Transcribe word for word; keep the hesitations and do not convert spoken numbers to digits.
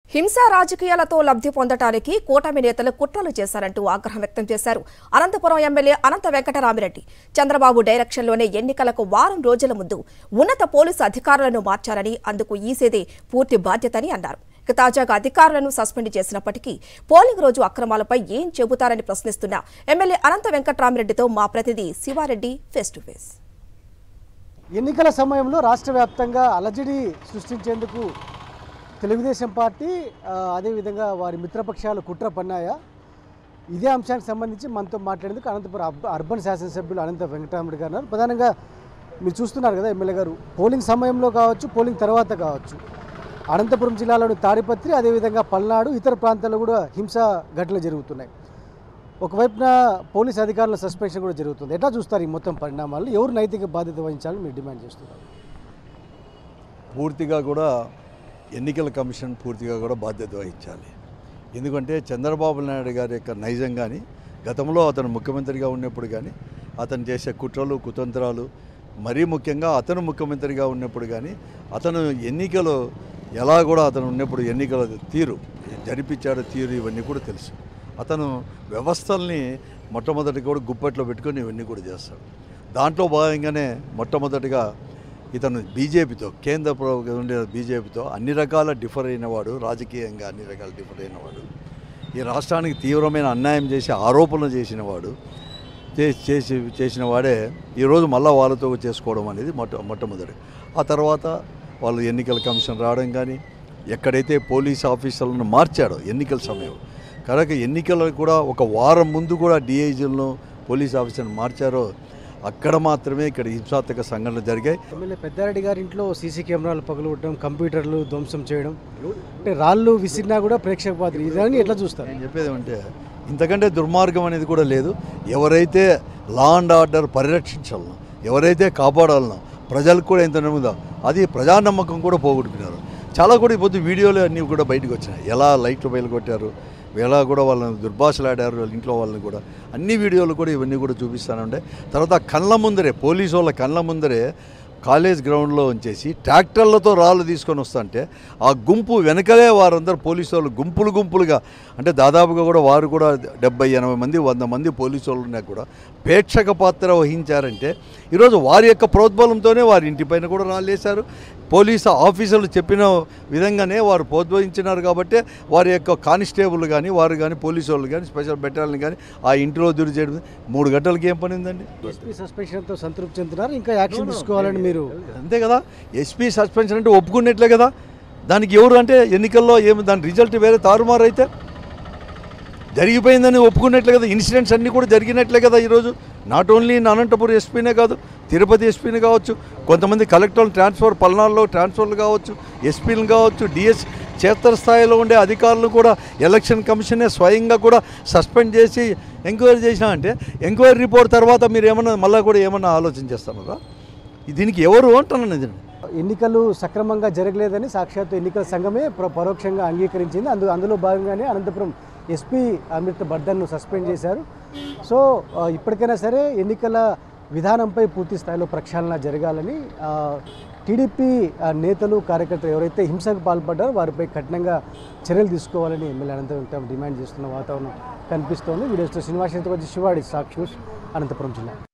హింసా రాజకీయాలతో లబ్ధి పొందటానికి కూటమి నేతలు కుట్రలు చేశారంటూ ఆగ్రహం వ్యక్తం చేశారు. అనంతపురం ఎమ్మెల్యే అనంత వెంకటరామిరెడ్డి చంద్రబాబు డైరెక్షన్లోనే ఎన్నికలకు వారం రోజుల ముందు ఉన్నత పోలీసు అధికారులను మార్చారని, అందుకు ఈసీదే పూర్తి బాధ్యతని అన్నారు. తాజాగా అధికారులను సస్పెండ్ చేసినప్పటికీ పోలింగ్ రోజు అక్రమాలపై ఏం చెబుతారని ప్రశ్నిస్తున్న ఎమ్మెల్యే అనంత వెంకటరామిరెడ్డితో మా ప్రతినిధి శివారెడ్డి ఫేస్ టు ఫేస్. ఎన్నికల సమయంలో రాష్ట్ర వ్యాప్తంగా అలజడి సృష్టించేందుకు తెలుగుదేశం పార్టీ అదేవిధంగా వారి మిత్రపక్షాలు కుట్ర పన్నాయా? ఇదే అంశానికి సంబంధించి మనతో మాట్లాడేందుకు అనంతపురం అర్బన్ శాసనసభ్యులు అనంత వెంకటరామిరెడ్డి గారు. ప్రధానంగా మీరు చూస్తున్నారు కదా ఎమ్మెల్యే గారు, పోలింగ్ సమయంలో కావచ్చు, పోలింగ్ తర్వాత కావచ్చు, అనంతపురం జిల్లాలోని తాడిపత్రి అదేవిధంగా పల్నాడు ఇతర ప్రాంతాల్లో కూడా హింసా ఘటనలు జరుగుతున్నాయి. ఒకవైపున పోలీస్ అధికారుల సస్పెన్షన్ కూడా జరుగుతుంది. ఎట్లా చూస్తారు ఈ మొత్తం పరిణామాలు? ఎవరు నైతిక బాధ్యత వహించాలని మీరు డిమాండ్ చేస్తున్నారు? పూర్తిగా కూడా ఎన్నికల కమిషన్ పూర్తిగా కూడా బాధ్యత వహించాలి. ఎందుకంటే చంద్రబాబు నాయుడు గారి యొక్క నైజం కానీ, గతంలో అతను ముఖ్యమంత్రిగా ఉన్నప్పుడు కానీ అతను చేసే కుట్రలు కుతంత్రాలు, మరీ ముఖ్యంగా అతను ముఖ్యమంత్రిగా ఉన్నప్పుడు కానీ అతను ఎన్నికలు ఎలా కూడా అతను ఉన్నప్పుడు ఎన్నికల తీరు జరిపించాడో తీరు ఇవన్నీ కూడా తెలుసు. అతను వ్యవస్థల్ని మొట్టమొదటి కూడా గుప్పట్లో పెట్టుకొని ఇవన్నీ కూడా చేస్తాడు. దాంట్లో భాగంగానే మొట్టమొదటిగా ఇతను బీజేపీతో, కేంద్ర ప్రభుత్వం ఉండే బీజేపీతో అన్ని రకాల డిఫర్ అయినవాడు, రాజకీయంగా అన్ని రకాల డిఫర్ అయినవాడు, ఈ రాష్ట్రానికి తీవ్రమైన అన్యాయం చేసి ఆరోపణలు చేసినవాడు చేసి చేసిన వాడే ఈరోజు మళ్ళీ వాళ్ళతో చేసుకోవడం అనేది మొట్ట మొట్టమొదటి ఆ తర్వాత వాళ్ళు ఎన్నికల కమిషన్ రావడం కానీ, ఎక్కడైతే పోలీస్ ఆఫీసర్లను మార్చాడో ఎన్నికల సమయం కనుక ఎన్నికలకు కూడా ఒక వారం ముందు కూడా డిఐజీలను పోలీస్ ఆఫీసర్ని మార్చారో అక్కడ మాత్రమే ఇక్కడ హింసాత్మక సంఘటనలు జరిగాయి. ఎమ్మెల్యే పెద్దారెడ్డి గారి ఇంట్లో సీసీ కెమెరాలు పగలగొట్టడం, కంప్యూటర్లు ధ్వంసం చేయడం, అంటే రాళ్ళు విసిరినా కూడా ప్రేక్షక పాత్ర, ఇదాన్ని ఎట్లా చూస్తారు? నేను చెప్పేది ఏమంటే ఇంతకంటే దుర్మార్గం అనేది కూడా లేదు. ఎవరైతే లా అండ్ ఆర్డర్ పరిరక్షించాలనో, ఎవరైతే కాపాడాలనో ప్రజలకు కూడా ఎంత నమ్ముదా అది ప్రజానమ్మకం కూడా పోగొట్టుకున్నారు. చాలా కూడా ఇప్పుడు వీడియోలు అన్నీ కూడా బయటకు వచ్చినాయి. ఎలా లైట్లు బయలుకొట్టారు, ఎలా కూడా వాళ్ళని దుర్భాషలాడారు, వాళ్ళ ఇంట్లో వాళ్ళని కూడా అన్ని వీడియోలు కూడా ఇవన్నీ కూడా చూపిస్తానంటే. తర్వాత కళ్ళ ముందరే పోలీసు వాళ్ళ కళ్ళ ముందరే కాలేజ్ గ్రౌండ్లో ఉంచేసి ట్రాక్టర్లతో రాళ్ళు తీసుకొని వస్తుంటే ఆ గుంపు వెనకలే వారందరూ పోలీసు వాళ్ళు గుంపులు గుంపులుగా, అంటే దాదాపుగా కూడా వారు కూడా డెబ్బై ఎనభై మంది వంద మంది పోలీసు వాళ్ళు ఉన్నా కూడా ప్రేక్షక పాత్ర వహించారంటే ఈరోజు వారి యొక్క ప్రోద్బలంతోనే వారి ఇంటిపైన కూడా రాళ్ళు వేశారు. పోలీసు ఆఫీసర్లు చెప్పిన విధంగానే వారు ప్రోద్బలించినారు కాబట్టి వారి యొక్క కానిస్టేబుల్ కానీ వారు కానీ పోలీసు వాళ్ళు కానీ స్పెషల్ బెటాలియన్ కానీ ఆ ఇంటిలో దూరి చేయడం మూడు గంటలకి ఏం పని ఉందండి? ఎస్పీ సస్పెన్షన్తో సంతృప్తి చెందుతున్నారు, ఇంకా యాక్షన్ తీసుకోవాలని మీరు అంతే కదా. ఎస్పీ సస్పెన్షన్ అంటే ఒప్పుకున్నట్లే కదా. దానికి ఎవరు అంటే ఎన్నికల్లో ఏమి దాని రిజల్ట్ వేరే తారుమారు అయితే జరిగిపోయిందని ఒప్పుకున్నట్లే కదా. ఇన్సిడెంట్స్ అన్నీ కూడా జరిగినట్లే కదా. ఈరోజు నాట్ ఓన్లీ అనంతపురం ఎస్పీనే కాదు, తిరుపతి ఎస్పీని కావచ్చు, కొంతమంది కలెక్టర్లు ట్రాన్స్ఫర్, పల్నాడులో ట్రాన్స్ఫర్లు కావచ్చు, ఎస్పీలు కావచ్చు, డిఎస్ క్షేత్రస్థాయిలో ఉండే అధికారులు కూడా ఎలక్షన్ కమిషనే స్వయంగా కూడా సస్పెండ్ చేసి ఎంక్వైరీ చేసినా అంటే ఎంక్వైరీ రిపోర్ట్ తర్వాత మీరు ఏమన్నా మళ్ళీ కూడా ఏమన్నా ఆలోచన చేస్తున్నారా? దీనికి ఎవరు అంటున్నాను ఇది? ఎన్నికలు సక్రమంగా జరగలేదని సాక్షాత్తు ఎన్నికల సంఘమే పరోక్షంగా అంగీకరించింది. అందు అందులో భాగంగానే అనంతపురం ఎస్పీ అమృత బర్ధన్ను సస్పెండ్ చేశారు. సో ఇప్పటికైనా సరే ఎన్నికల విధానంపై పూర్తి స్థాయిలో ప్రక్షాళన జరగాలని టీడీపీ నేతలు కార్యకర్తలు ఎవరైతే హింసకు పాల్పడ్డారో వారిపై కఠినంగా చర్యలు తీసుకోవాలని ఎమ్మెల్యే అనంత వెంకటరామ డిమాండ్ చేస్తున్న వాతావరణం కనిపిస్తోంది. వీడియోస్తో శ్రీనివాస్ శివాడి సాక్షి న్యూస్, అనంతపురం జిల్లా.